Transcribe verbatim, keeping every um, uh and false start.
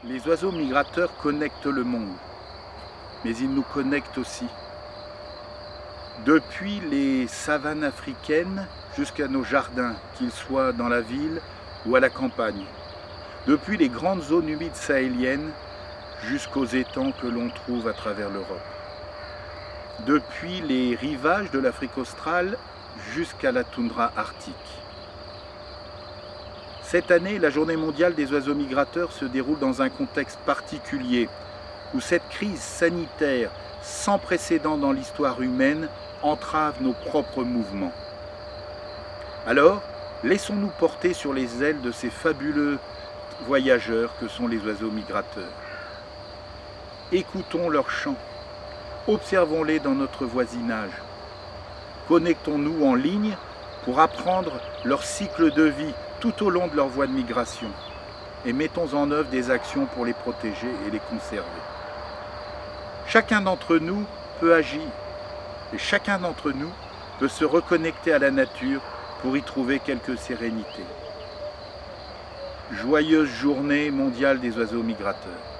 Les oiseaux migrateurs connectent le monde, mais ils nous connectent aussi. Depuis les savanes africaines jusqu'à nos jardins, qu'ils soient dans la ville ou à la campagne. Depuis les grandes zones humides sahéliennes jusqu'aux étangs que l'on trouve à travers l'Europe. Depuis les rivages de l'Afrique australe jusqu'à la toundra arctique. Cette année, la Journée mondiale des oiseaux migrateurs se déroule dans un contexte particulier où cette crise sanitaire sans précédent dans l'histoire humaine entrave nos propres mouvements. Alors, laissons-nous porter sur les ailes de ces fabuleux voyageurs que sont les oiseaux migrateurs. Écoutons leurs chants, observons-les dans notre voisinage. Connectons-nous en ligne pour apprendre leur cycle de vie tout au long de leur voie de migration et mettons en œuvre des actions pour les protéger et les conserver. Chacun d'entre nous peut agir et chacun d'entre nous peut se reconnecter à la nature pour y trouver quelque sérénité. Joyeuse journée mondiale des oiseaux migrateurs.